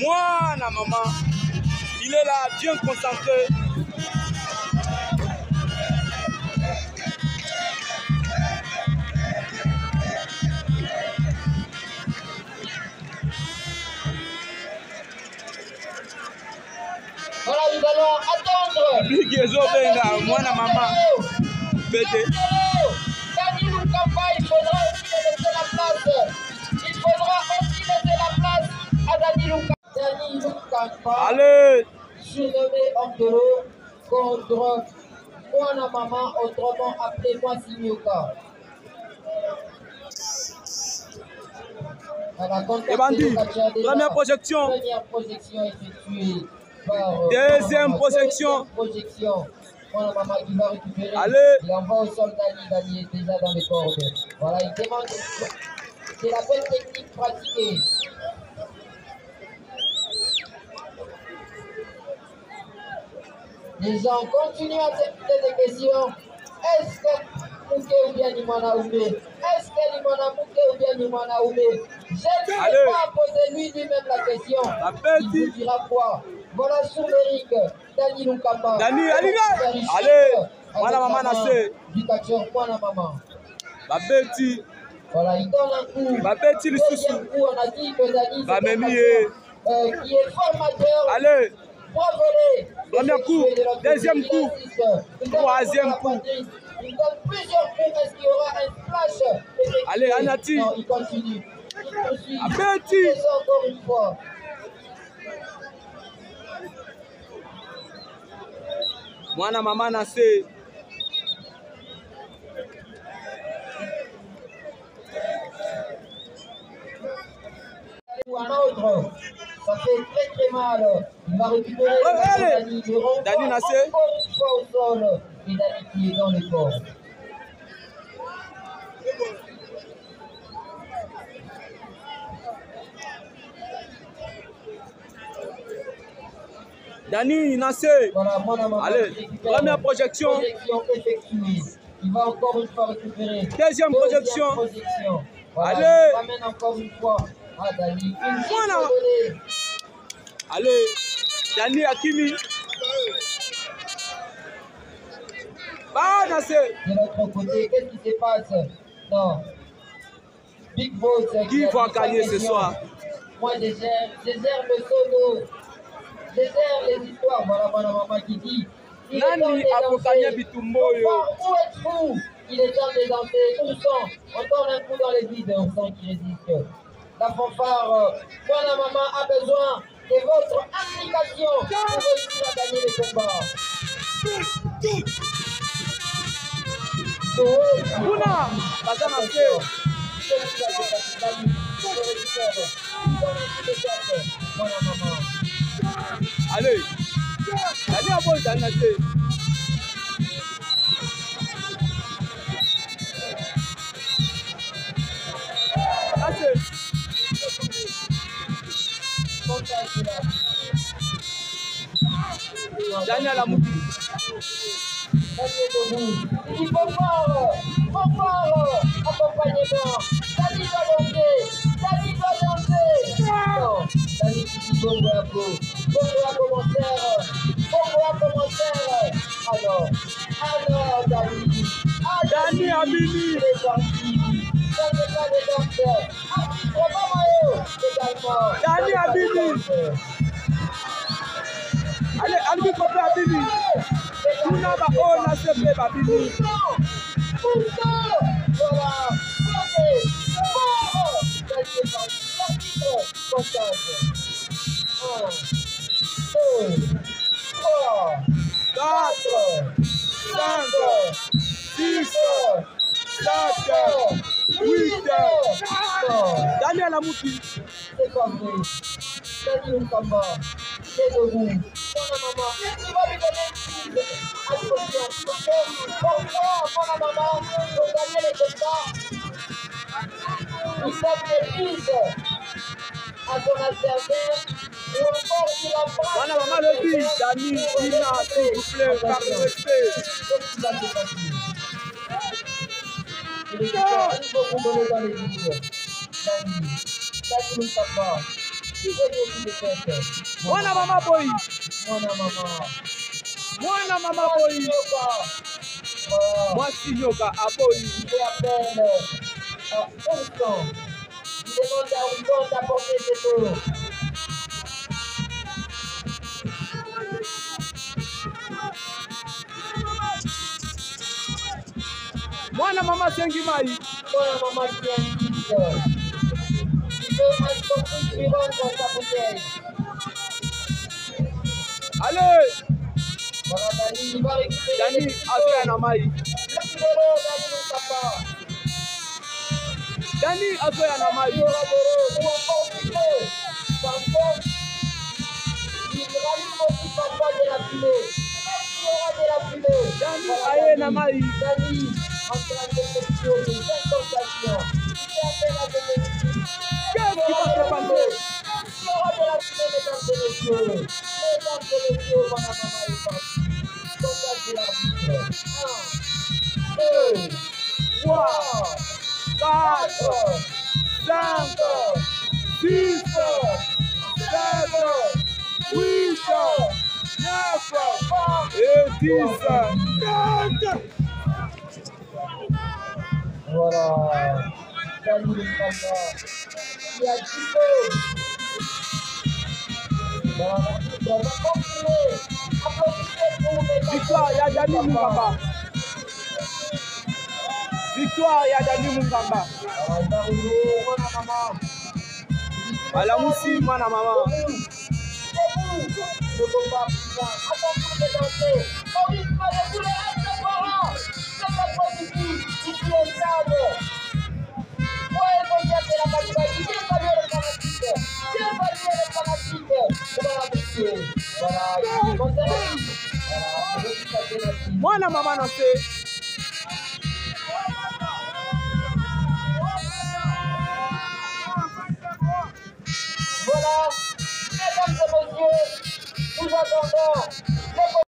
Moi, la maman, il est là, bien concentré. Voilà, nous allons attendre. Moi, la maman, bête. Dani Loukamba, il faudra aussi laisser la place. Il faudra aussi laisser la place à Dani Loukamba. Dani Loukamba, allez, surnommé Ortolo, contre moi, la maman, autrement appelé moi Simioka. Et bandit, première projection. Première projection effectuée par deuxième projection. Voilà, maman qui va récupérer. Allez. Il envoie au sol Dani. Dani est déjà dans les cordes. Voilà, il demande. C'est la belle technique pratiquée. Les gens continuent à se poser des questions. Est-ce que Mouké ou bien Nimana Oumé? Est-ce que Nimana Mouké ou bien Nimana Oumé? Je ne vais pas poser lui-même la question. Il vous dira quoi? Voilà sur le ring, Dani Loukamba. Dani, allez, allez. Voilà maman Nassé. Du catcheur, voilà maman. Babeti. Voilà, il donne un coup. Babeti le sous. Deuxième coup, on a dit que Dani, c'est un catcheur qui est formateur. Allez. Premier coup, deuxième coup, troisième coup. Il donne plusieurs coups. Est-ce qu'il y aura un flash? Allez, Anati. Non, il continue. Il poursuit. Abeti. Il encore une fois. Moi, la maman Nassé. Un autre. Ça fait très très mal. Il va récupérer Dani. Dani Nassé. Encore une fois au sol. Et Dani qui est dans les corps. Dani Nassé. Voilà, allez, première projection. Effectuée. Il va encore une fois récupérer. Deuxième projection. Voilà, allez. il ramène encore une fois à Dani. Voilà. Allez, Dani Akimi. Nassé. De l'autre côté, qu'est-ce qui se passe? Non. Big Boss. Qui va gagner ce soir? Moi, je gère le solo. Je gère les histoires. Voilà, maman qui dit. Nani Apokanya Bitumboyo. Où êtes-vous? Il est temps de danser. Où sont? Encore un coup dans les vides. On sent qu'il résiste. La fanfare. Moi, la maman a besoin de votre implication pour réussir à gagner le combat. Kuna Bazanassé. Allez, allez à bon Bazanassé. Daniel Amouki. Il faut fort, accompagnement. Dani doit danser, Dani doit danser. Non, Dani qui dit bongo à commentaire, alors Dani. Dani Amini. Il est parti. Dani pas de danse. Également. Dani Amini. Allez, Albi Kopé Abini. Kuna ba ona sepe Babini. Voilà. Daniel Amouki. C'est pas vrai. Dani Loukamba. C'est debout. Il va lui donner une attention. Pourquoi la maman pour gagner les combats? Il s'apprécise à son adversaire ou encore il embrasse. Voilà, maman le dit, Dani, Dina, s'il vous plaît, par le respect. Qu'est-ce qui va se passer? Il est il faut vous donner dans les vides. Dani Loukamba. Mwana mama boy. Mwana mama boy. Mwasi nyoka aboy. Il demande à Oudon d'apporter cette eau. Mwana mama sengi mai. Mwana mama qui a une piste. Il veut un sportif suivant dans sa bouteille. Allez. Voilà, Dani, il va récupérer. Dani azoya na mai. Le numéro, Dani Moukamba. Dani azoya na mai. Il y aura de l'eau, ou encore du feu. Par contre, il rallume aussi parfois de la fumée. Il y aura de la fumée. Dani Voilà, aye na mai. Dani, en train de s'explorer, cette sensation. Il fait appel à de l'esprit. Qu'est-ce qui va se passer? Il y aura de la fumée, mesdames et messieurs. Mesdames et messieurs, voilà maman est partie. Sondage de l'arbitre. 1, 2, 3, 4, 5, 6, 6, 7, 8, 9 et 10. Voilà. Dani Moukamba. Il y a 10 euros. Voilà, on va continuer. Applaudissez pour les Victoire, il y a Dani Moukamba. Victoire, il y a Dani Moukamba. Alamusi, mwana mama. Le combat puissant. Attention de danser. Au rythme de tous les restaurants. C'est la positive. Ici au stade. Ouais, il faut dire la qualité. Bien saluer les fanatiques. Bien saluer les fanatiques. Voilà, monsieur. Voilà, il est content. Voilà, c'est le petit papier. Mwana mama na se. Voilà, mesdames et messieurs, nous attendons